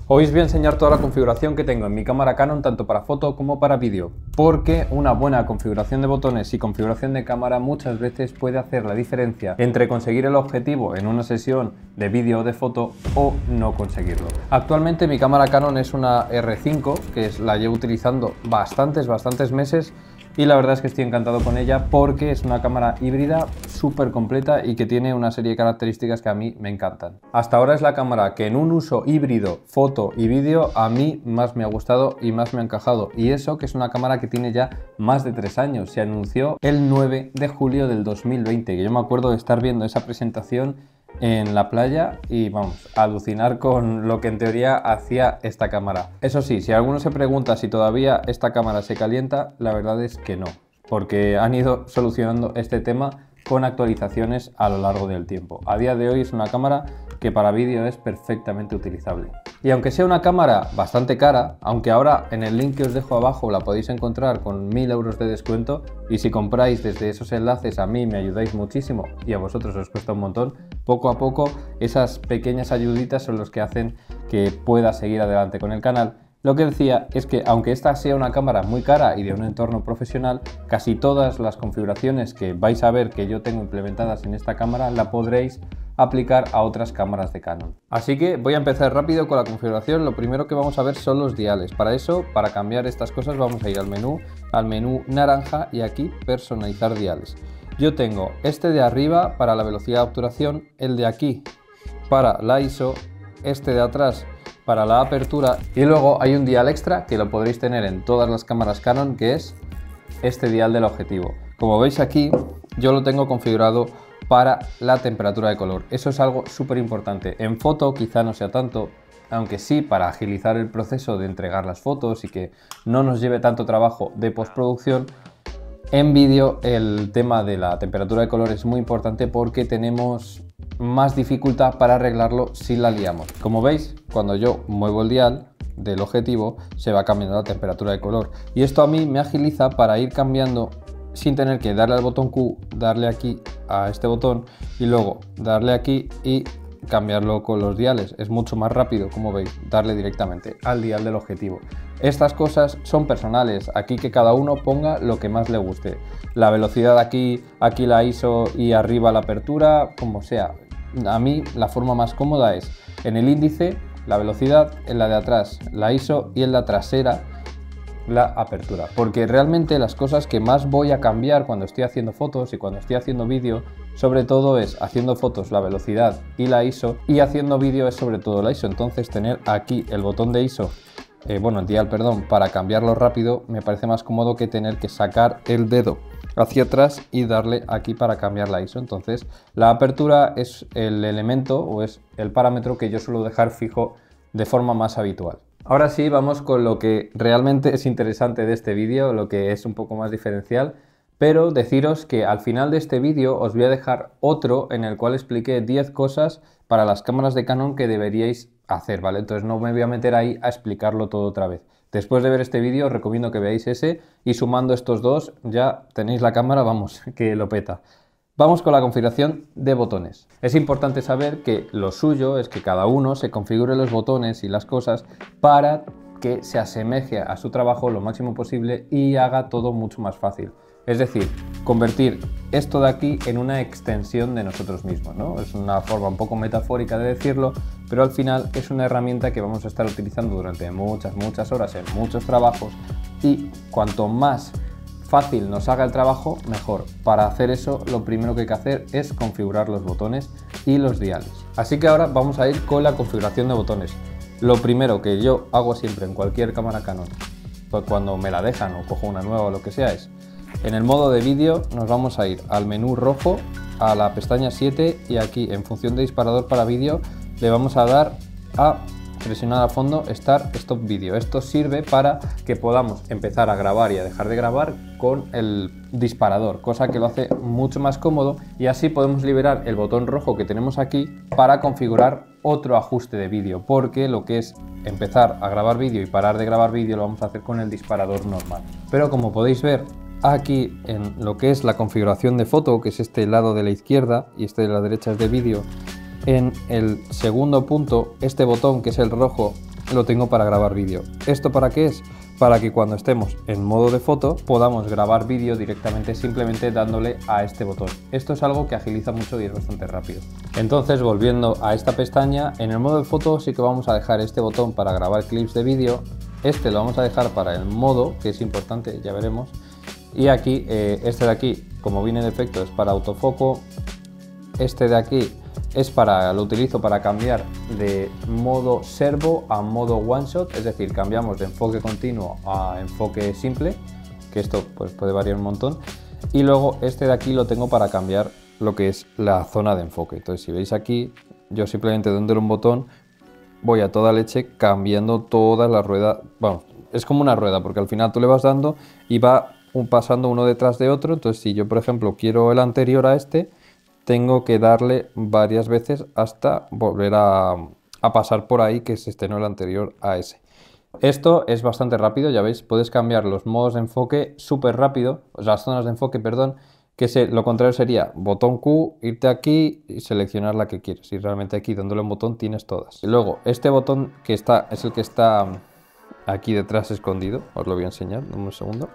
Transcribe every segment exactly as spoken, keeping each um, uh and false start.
Hoy os voy a enseñar toda la configuración que tengo en mi cámara Canon tanto para foto como para vídeo, porque una buena configuración de botones y configuración de cámara muchas veces puede hacer la diferencia entre conseguir el objetivo en una sesión de vídeo o de foto o no conseguirlo. Actualmente mi cámara Canon es una R cinco, que es, la llevo utilizando bastantes, bastantes meses. Y la verdad es que estoy encantado con ella porque es una cámara híbrida súper completa y que tiene una serie de características que a mí me encantan. Hasta ahora es la cámara que en un uso híbrido, foto y vídeo, a mí más me ha gustado y más me ha encajado. Y eso que es una cámara que tiene ya más de tres años. Se anunció el nueve de julio del dos mil veinte, que yo me acuerdo de estar viendo esa presentación en la playa y vamos, a alucinar con lo que en teoría hacía esta cámara. Eso sí, si alguno se pregunta si todavía esta cámara se calienta, la verdad es que no, porque han ido solucionando este tema con actualizaciones a lo largo del tiempo. A día de hoy es una cámara que para vídeo es perfectamente utilizable. Y aunque sea una cámara bastante cara, aunque ahora en el link que os dejo abajo la podéis encontrar con mil euros de descuento, y si compráis desde esos enlaces a mí me ayudáis muchísimo y a vosotros os cuesta un montón, poco a poco esas pequeñas ayuditas son los que hacen que pueda seguir adelante con el canal. Lo que decía es que aunque esta sea una cámara muy cara y de un entorno profesional, casi todas las configuraciones que vais a ver que yo tengo implementadas en esta cámara la podréis aplicar a otras cámaras de Canon. Así que voy a empezar rápido con la configuración. Lo primero que vamos a ver son los diales. Para eso, para cambiar estas cosas, vamos a ir al menú, al menú naranja y aquí personalizar diales. Yo tengo este de arriba para la velocidad de obturación, el de aquí para la I S O, este de atrás para la apertura y luego hay un dial extra que lo podréis tener en todas las cámaras Canon, que es este dial del objetivo. Como veis aquí, yo lo tengo configurado para la temperatura de color. Eso es algo súper importante. En foto quizá no sea tanto, aunque sí para agilizar el proceso de entregar las fotos y que no nos lleve tanto trabajo de postproducción. En vídeo el tema de la temperatura de color es muy importante porque tenemos más dificultad para arreglarlo si la liamos. Como veis, cuando yo muevo el dial del objetivo se va cambiando la temperatura de color y esto a mí me agiliza para ir cambiando sin tener que darle al botón Q, darle aquí a este botón y luego darle aquí y cambiarlo con los diales. Es mucho más rápido, como veis, darle directamente al dial del objetivo. Estas cosas son personales, aquí que cada uno ponga lo que más le guste. La velocidad aquí, aquí la I S O y arriba la apertura, como sea. A mí la forma más cómoda es en el índice la velocidad, en la de atrás la I S O y en la trasera la apertura, porque realmente las cosas que más voy a cambiar cuando estoy haciendo fotos y cuando estoy haciendo vídeo, sobre todo es haciendo fotos la velocidad y la I S O, y haciendo vídeo es sobre todo la I S O. Entonces tener aquí el botón de I S O, eh, bueno el dial perdón, para cambiarlo rápido me parece más cómodo que tener que sacar el dedo hacia atrás y darle aquí para cambiar la I S O. Entonces la apertura es el elemento o es el parámetro que yo suelo dejar fijo de forma más habitual. Ahora sí, vamos con lo que realmente es interesante de este vídeo, lo que es un poco más diferencial, pero deciros que al final de este vídeo os voy a dejar otro en el cual expliqué diez cosas para las cámaras de Canon que deberíais hacer, ¿vale? Entonces no me voy a meter ahí a explicarlo todo otra vez. Después de ver este vídeo os recomiendo que veáis ese y sumando estos dos ya tenéis la cámara, vamos, que lo peta. Vamos con la configuración de botones. Es importante saber que lo suyo es que cada uno se configure los botones y las cosas para que se asemeje a su trabajo lo máximo posible y haga todo mucho más fácil. Es decir, convertir esto de aquí en una extensión de nosotros mismos, ¿no? Es una forma un poco metafórica de decirlo, pero al final es una herramienta que vamos a estar utilizando durante muchas, muchas horas en muchos trabajos y cuanto más fácil nos haga el trabajo, mejor. Para hacer eso, lo primero que hay que hacer es configurar los botones y los diales. Así que ahora vamos a ir con la configuración de botones. Lo primero que yo hago siempre en cualquier cámara Canon, pues cuando me la dejan o cojo una nueva o lo que sea, es en el modo de vídeo nos vamos a ir al menú rojo, a la pestaña siete y aquí en función de disparador para vídeo le vamos a dar a presionar a fondo Start Stop Video. Esto sirve para que podamos empezar a grabar y a dejar de grabar con el disparador, cosa que lo hace mucho más cómodo y así podemos liberar el botón rojo que tenemos aquí para configurar otro ajuste de vídeo, porque lo que es empezar a grabar vídeo y parar de grabar vídeo lo vamos a hacer con el disparador normal. Pero como podéis ver aquí en lo que es la configuración de foto, que es este lado de la izquierda y este de la derecha es de vídeo, en el segundo punto, este botón que es el rojo lo tengo para grabar vídeo. ¿Esto para qué es? Para que cuando estemos en modo de foto podamos grabar vídeo directamente simplemente dándole a este botón. Esto es algo que agiliza mucho y es bastante rápido. Entonces, volviendo a esta pestaña, en el modo de foto sí que vamos a dejar este botón para grabar clips de vídeo. Este lo vamos a dejar para el modo, que es importante, ya veremos. Y aquí, eh, este de aquí, como viene de efecto, es para autofoco. Este de aquí es para, lo utilizo para cambiar de modo servo a modo one shot, es decir, cambiamos de enfoque continuo a enfoque simple, que esto pues puede variar un montón. Y luego este de aquí lo tengo para cambiar lo que es la zona de enfoque. Entonces, si veis aquí, yo simplemente dándole un botón voy a toda leche cambiando toda la rueda. Bueno, es como una rueda porque al final tú le vas dando y va pasando uno detrás de otro. Entonces, si yo por ejemplo quiero el anterior a este, tengo que darle varias veces hasta volver a, a pasar por ahí que se esté no el anterior a ese. Esto es bastante rápido, ya veis, puedes cambiar los modos de enfoque súper rápido, o sea, las zonas de enfoque, perdón, que se, lo contrario sería botón Q, irte aquí y seleccionar la que quieres. Y realmente aquí dándole un botón tienes todas. Y luego este botón que está, es el que está aquí detrás escondido, os lo voy a enseñar, dame un segundo.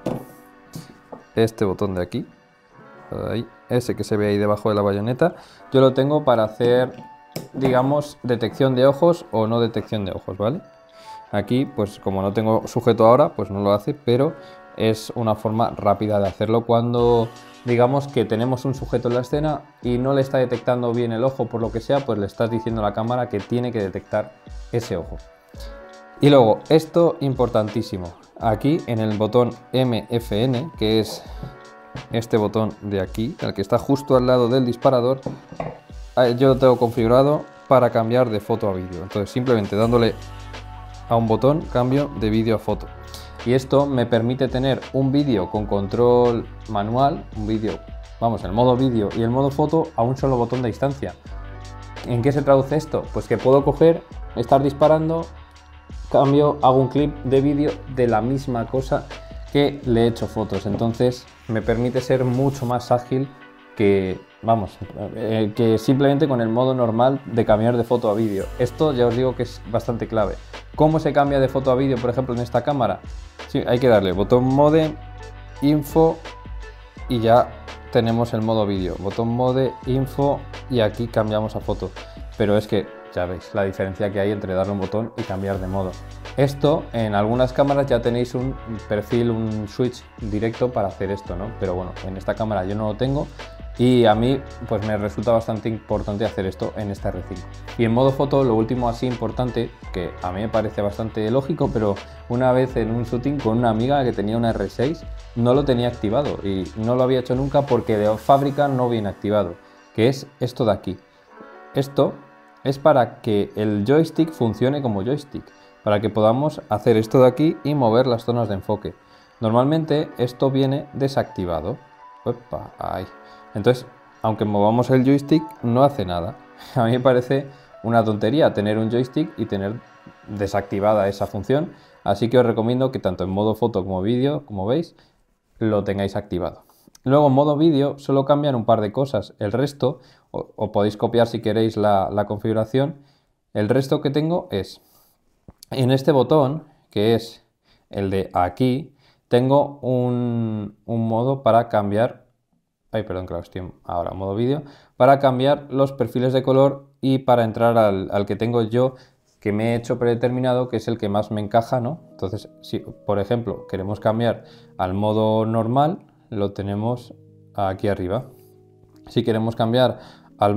Este botón de aquí. Ahí, ese que se ve ahí debajo de la bayoneta, yo lo tengo para hacer, digamos, detección de ojos o no detección de ojos, ¿vale? Aquí, pues como no tengo sujeto ahora, pues no lo hace, pero es una forma rápida de hacerlo cuando, digamos, que tenemos un sujeto en la escena y no le está detectando bien el ojo por lo que sea, pues le estás diciendo a la cámara que tiene que detectar ese ojo. Y luego, esto importantísimo, aquí en el botón M F N, que es este botón de aquí, el que está justo al lado del disparador, yo lo tengo configurado para cambiar de foto a vídeo. Entonces simplemente dándole a un botón cambio de vídeo a foto. Y esto me permite tener un vídeo con control manual, un vídeo, vamos, el modo vídeo y el modo foto a un solo botón de distancia. ¿En qué se traduce esto? Pues que puedo coger, estar disparando, cambio, hago un clip de vídeo de la misma cosa que le he hecho fotos. Entonces me permite ser mucho más ágil que, vamos, eh, que simplemente con el modo normal de cambiar de foto a vídeo. Esto ya os digo que es bastante clave. ¿Cómo se cambia de foto a vídeo, por ejemplo, en esta cámara? Sí, hay que darle botón mode, info y ya tenemos el modo vídeo. Botón mode, info y aquí cambiamos a foto. Pero es que ya veis la diferencia que hay entre darle un botón y cambiar de modo. Esto en algunas cámaras ya tenéis un perfil, un switch directo para hacer esto, ¿no? Pero bueno, en esta cámara yo no lo tengo y a mí pues me resulta bastante importante hacer esto en esta R cinco. Y en modo foto, lo último así importante, que a mí me parece bastante lógico, pero una vez en un shooting con una amiga que tenía una R seis no lo tenía activado y no lo había hecho nunca porque de fábrica no viene activado, que es esto de aquí. Esto es para que el joystick funcione como joystick, para que podamos hacer esto de aquí y mover las zonas de enfoque. Normalmente esto viene desactivado. Opa, ahí. Entonces, aunque movamos el joystick, no hace nada. A mí me parece una tontería tener un joystick y tener desactivada esa función, así que os recomiendo que tanto en modo foto como vídeo, como veis, lo tengáis activado. Luego en modo vídeo solo cambian un par de cosas, el resto, o, o podéis copiar si queréis la, la configuración, el resto que tengo es, en este botón, que es el de aquí, tengo un, un modo para cambiar, ay perdón que lo estoy ahora, modo vídeo, para cambiar los perfiles de color y para entrar al, al que tengo yo, que me he hecho predeterminado, que es el que más me encaja, ¿no? Entonces, si por ejemplo queremos cambiar al modo normal, lo tenemos aquí arriba. Si queremos cambiar al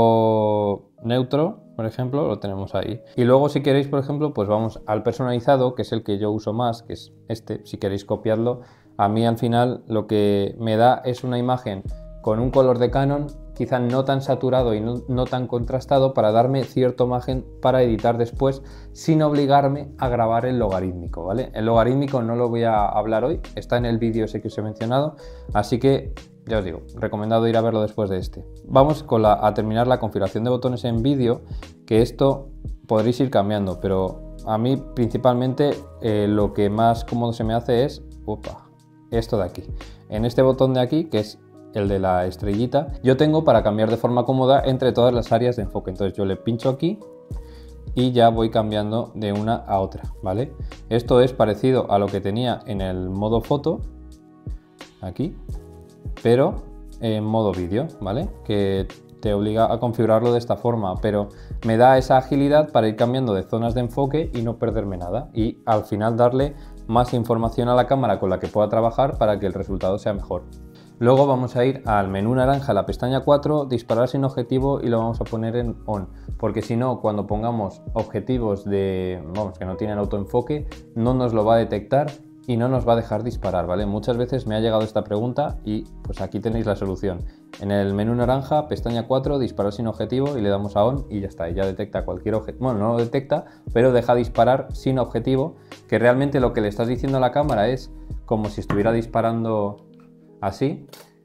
modo neutro, por ejemplo, lo tenemos ahí. Y luego si queréis, por ejemplo, pues vamos al personalizado, que es el que yo uso más, que es este, si queréis copiarlo. A mí al final lo que me da es una imagen con un color de Canon, quizá no tan saturado y no, no tan contrastado, para darme cierto margen para editar después sin obligarme a grabar el logarítmico, ¿vale? El logarítmico no lo voy a hablar hoy, está en el vídeo ese que os he mencionado, así que ya os digo, recomendado ir a verlo después de este. Vamos con la, a terminar la configuración de botones en vídeo, que esto podréis ir cambiando, pero a mí principalmente eh, lo que más cómodo se me hace es opa, esto de aquí. En este botón de aquí, que es el de la estrellita, yo tengo para cambiar de forma cómoda entre todas las áreas de enfoque. Entonces yo le pincho aquí y ya voy cambiando de una a otra, ¿vale? Esto es parecido a lo que tenía en el modo foto, aquí, pero en modo vídeo, ¿vale? Que te obliga a configurarlo de esta forma, pero me da esa agilidad para ir cambiando de zonas de enfoque y no perderme nada, y al final darle más información a la cámara con la que pueda trabajar para que el resultado sea mejor. Luego vamos a ir al menú naranja, la pestaña cuatro, disparar sin objetivo, y lo vamos a poner en on, porque si no, cuando pongamos objetivos de, vamos, que no tienen autoenfoque, no nos lo va a detectar y no nos va a dejar disparar, ¿vale? Muchas veces me ha llegado esta pregunta y pues aquí tenéis la solución. En el menú naranja, pestaña cuatro, disparar sin objetivo, y le damos a on y ya está, y ya detecta cualquier objetivo. Bueno, no lo detecta, pero deja disparar sin objetivo, que realmente lo que le estás diciendo a la cámara es como si estuviera disparando así,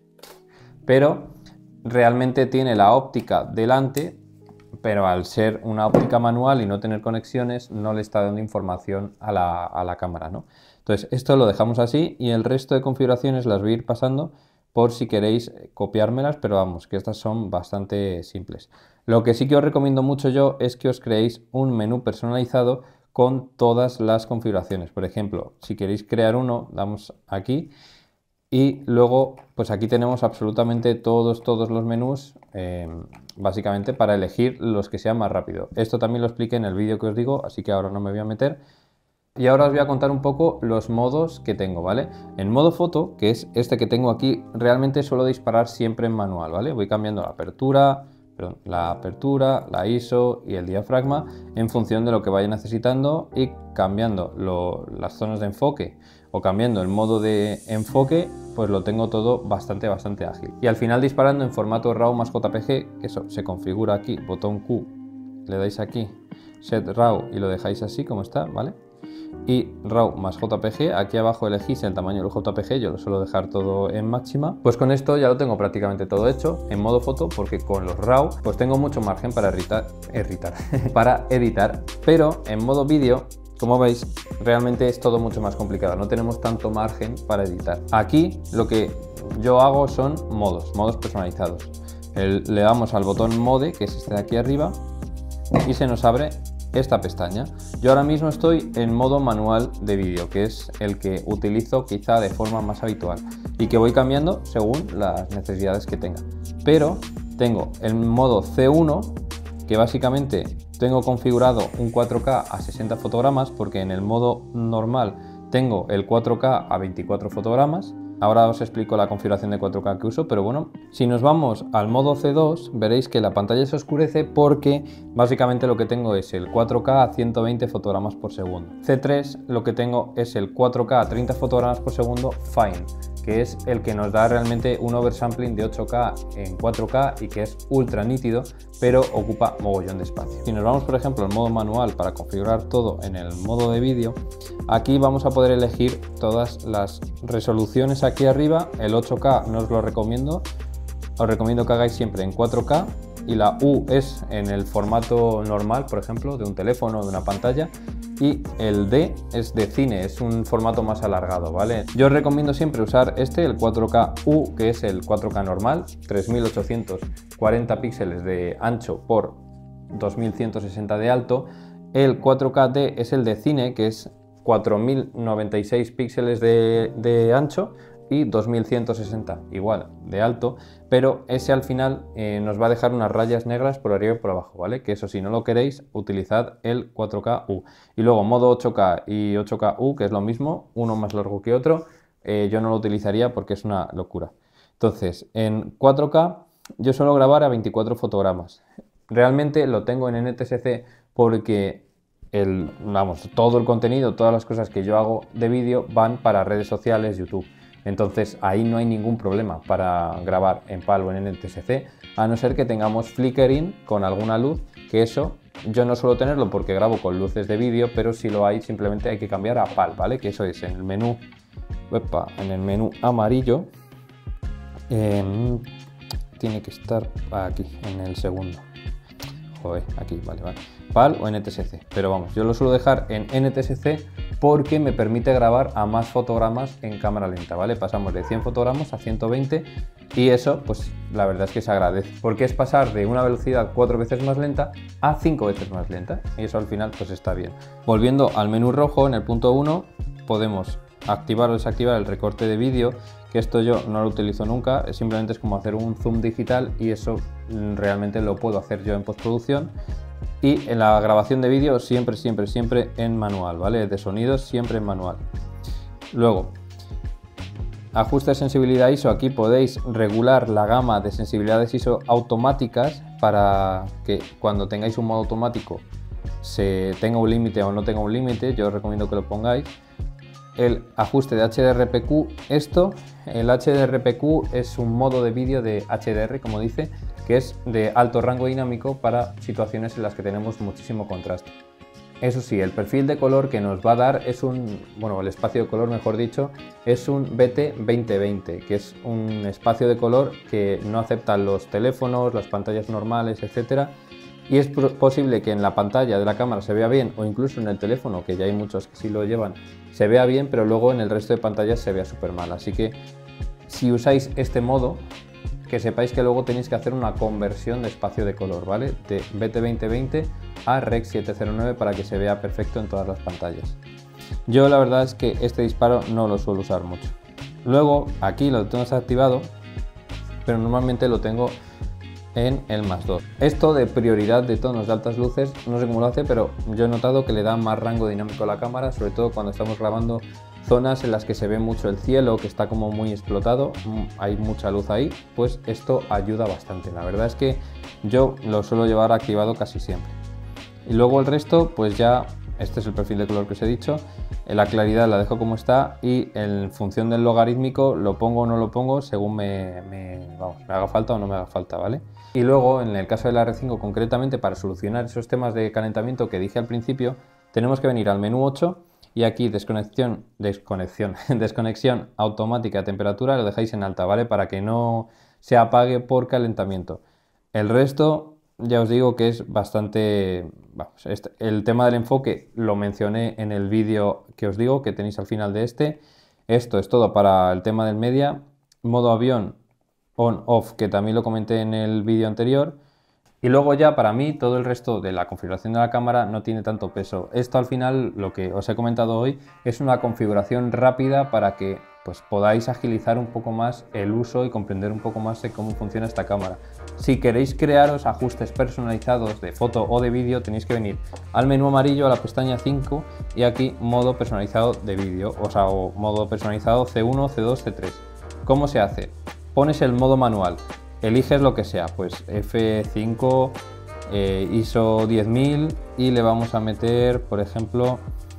pero realmente tiene la óptica delante, pero al ser una óptica manual y no tener conexiones, no le está dando información a la, a la cámara, ¿no? Entonces esto lo dejamos así, y el resto de configuraciones las voy a ir pasando por si queréis copiármelas, pero vamos, que estas son bastante simples. Lo que sí que os recomiendo mucho yo es que os creéis un menú personalizado con todas las configuraciones. Por ejemplo, si queréis crear uno, damos aquí, y luego pues aquí tenemos absolutamente todos, todos los menús, eh, básicamente para elegir los que sean más rápido. Esto también lo expliqué en el vídeo que os digo, así que ahora no me voy a meter. Y ahora os voy a contar un poco los modos que tengo, ¿vale? En modo foto, que es este que tengo aquí, realmente suelo disparar siempre en manual, ¿vale? Voy cambiando la apertura, perdón, la apertura, la I S O y el diafragma en función de lo que vaya necesitando, y cambiando lo, las zonas de enfoque o cambiando el modo de enfoque, pues lo tengo todo bastante, bastante ágil. Y al final disparando en formato RAW más J P G, que eso se configura aquí, botón Q, le dais aquí, Set RAW, y lo dejáis así como está, ¿vale? Y RAW más J P G, aquí abajo elegís el tamaño del J P G, yo lo suelo dejar todo en máxima. Pues con esto ya lo tengo prácticamente todo hecho en modo foto, porque con los RAW pues tengo mucho margen para editar, editar para editar, pero en modo vídeo, como veis, realmente es todo mucho más complicado, no tenemos tanto margen para editar. Aquí lo que yo hago son modos, modos personalizados. El, le damos al botón Mode, que es este de aquí arriba, y se nos abre esta pestaña. Yo ahora mismo estoy en modo manual de vídeo, que es el que utilizo quizá de forma más habitual y que voy cambiando según las necesidades que tenga. Pero tengo el modo C uno, que básicamente tengo configurado un cuatro K a sesenta fotogramas, porque en el modo normal tengo el cuatro K a veinticuatro fotogramas. Ahora os explico la configuración de cuatro K que uso, pero bueno, si nos vamos al modo C dos, veréis que la pantalla se oscurece porque básicamente lo que tengo es el cuatro K a ciento veinte fotogramas por segundo. C tres lo que tengo es el cuatro K a treinta fotogramas por segundo Fine, que es el que nos da realmente un oversampling de ocho K en cuatro K y que es ultra nítido, pero ocupa mogollón de espacio. Si nos vamos, por ejemplo, al modo manual para configurar todo en el modo de vídeo, aquí vamos a poder elegir todas las resoluciones aquí arriba. El ocho K no os lo recomiendo, os recomiendo que hagáis siempre en cuatro K, y la U es en el formato normal, por ejemplo, de un teléfono o de una pantalla, y el D es de cine, es un formato más alargado, ¿vale? Yo os recomiendo siempre usar este, el cuatro K U, que es el cuatro K normal, tres mil ochocientos cuarenta píxeles de ancho por dos mil ciento sesenta de alto. El cuatro K D es el de cine, que es cuatro mil noventa y seis píxeles de, de ancho y dos mil ciento sesenta igual de alto, pero ese al final eh, nos va a dejar unas rayas negras por arriba y por abajo, ¿vale? Que eso, si no lo queréis, utilizad el cuatro K U. Y luego modo ocho K y ocho K U, que es lo mismo, uno más largo que otro, eh, yo no lo utilizaría porque es una locura. Entonces, en cuatro K yo suelo grabar a veinticuatro fotogramas. Realmente lo tengo en N T S C porque el, vamos, todo el contenido, todas las cosas que yo hago de vídeo van para redes sociales, YouTube. Entonces ahí no hay ningún problema para grabar en PAL o en N T S C, a no ser que tengamos flickering con alguna luz, que eso yo no suelo tenerlo porque grabo con luces de vídeo, pero si lo hay simplemente hay que cambiar a PAL, ¿vale? Que eso es en el menú, epa, en el menú amarillo, eh, tiene que estar aquí, en el segundo. Joder, aquí, vale, vale. PAL o N T S C, pero vamos, yo lo suelo dejar en N T S C porque me permite grabar a más fotogramas en cámara lenta, ¿vale? Pasamos de cien fotogramas a ciento veinte y eso, pues la verdad es que se agradece, porque es pasar de una velocidad cuatro veces más lenta a cinco veces más lenta y eso al final pues está bien. Volviendo al menú rojo, en el punto uno podemos activar o desactivar el recorte de vídeo, que esto yo no lo utilizo nunca, simplemente es como hacer un zoom digital y eso realmente lo puedo hacer yo en postproducción. Y en la grabación de vídeo siempre, siempre, siempre en manual, ¿vale? De sonidos siempre en manual. Luego, ajuste de sensibilidad I S O. Aquí podéis regular la gama de sensibilidades I S O automáticas para que cuando tengáis un modo automático se tenga un límite o no tenga un límite. Yo os recomiendo que lo pongáis. El ajuste de H D R P Q. Esto, el H D R P Q es un modo de vídeo de H D R, como dice, que es de alto rango dinámico para situaciones en las que tenemos muchísimo contraste. Eso sí, el perfil de color que nos va a dar es un, bueno, el espacio de color, mejor dicho, es un B T veinte veinte, que es un espacio de color que no aceptan los teléfonos, las pantallas normales, etcétera. Y es posible que en la pantalla de la cámara se vea bien, o incluso en el teléfono, que ya hay muchos que sí lo llevan, se vea bien, pero luego en el resto de pantallas se vea súper mal. Así que si usáis este modo, que sepáis que luego tenéis que hacer una conversión de espacio de color, ¿vale? De B T veinte veinte a Rec setecientos nueve para que se vea perfecto en todas las pantallas. Yo la verdad es que este disparo no lo suelo usar mucho. Luego aquí lo tengo desactivado, pero normalmente lo tengo en el más dos. Esto de prioridad de tonos de altas luces, no sé cómo lo hace, pero yo he notado que le da más rango dinámico a la cámara, sobre todo cuando estamos grabando zonas en las que se ve mucho el cielo, que está como muy explotado, hay mucha luz ahí, pues esto ayuda bastante. La verdad es que yo lo suelo llevar activado casi siempre. Y luego el resto, pues ya, este es el perfil de color que os he dicho, la claridad la dejo como está y en función del logarítmico lo pongo o no lo pongo según me, me, vamos, me haga falta o no me haga falta, ¿vale? Y luego en el caso del R cinco concretamente, para solucionar esos temas de calentamiento que dije al principio, tenemos que venir al menú ocho y aquí desconexión, desconexión, desconexión automática de temperatura lo dejáis en alta, ¿vale? Para que no se apague por calentamiento. El resto ya os digo que es bastante... Vamos, este, el tema del enfoque lo mencioné en el vídeo que os digo, que tenéis al final de este. Esto es todo para el tema del media. Modo avión on-off, que también lo comenté en el vídeo anterior. Y luego ya para mí todo el resto de la configuración de la cámara no tiene tanto peso. Esto al final, lo que os he comentado hoy, es una configuración rápida para que pues, podáis agilizar un poco más el uso y comprender un poco más de cómo funciona esta cámara. Si queréis crearos ajustes personalizados de foto o de vídeo, tenéis que venir al menú amarillo, a la pestaña cinco y aquí modo personalizado de vídeo, o sea, o modo personalizado C uno, C dos, C tres. ¿Cómo se hace? Pones el modo manual. Eliges lo que sea, pues F cinco, eh, I S O diez mil y le vamos a meter, por ejemplo,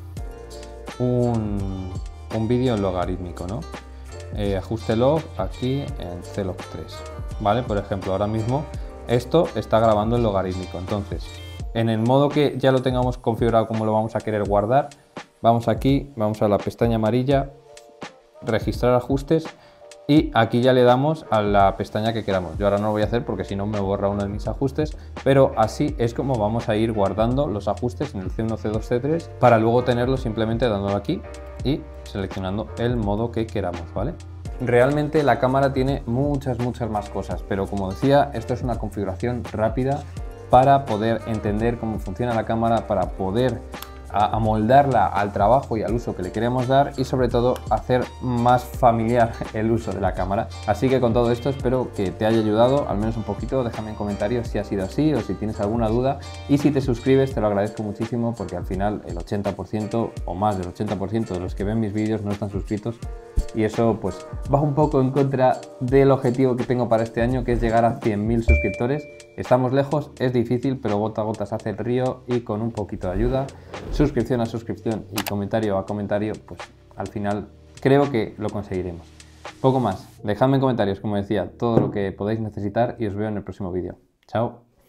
un, un vídeo logarítmico, ¿no? Eh, ajuste log aquí en C log tres, ¿vale? Por ejemplo, ahora mismo esto está grabando en logarítmico, entonces en el modo que ya lo tengamos configurado como lo vamos a querer guardar, vamos aquí, vamos a la pestaña amarilla, registrar ajustes. Y aquí ya le damos a la pestaña que queramos. Yo ahora no lo voy a hacer porque si no me borra uno de mis ajustes, pero así es como vamos a ir guardando los ajustes en el C uno, C dos, C tres para luego tenerlos simplemente dándolo aquí y seleccionando el modo que queramos, ¿vale? Realmente la cámara tiene muchas, muchas más cosas, pero como decía, esto es una configuración rápida para poder entender cómo funciona la cámara, para poder amoldarla al trabajo y al uso que le queremos dar y sobre todo hacer más familiar el uso de la cámara. Así que con todo esto espero que te haya ayudado al menos un poquito. Déjame en comentarios si ha sido así o si tienes alguna duda y si te suscribes te lo agradezco muchísimo porque al final el ochenta por ciento o más del ochenta por ciento de los que ven mis vídeos no están suscritos y eso pues va un poco en contra del objetivo que tengo para este año, que es llegar a cien mil suscriptores. Estamos lejos, es difícil, pero gota a gota se hace el río y con un poquito de ayuda, suscripción a suscripción y comentario a comentario, pues al final creo que lo conseguiremos. Poco más, dejadme en comentarios, como decía, todo lo que podáis necesitar y os veo en el próximo vídeo. Chao.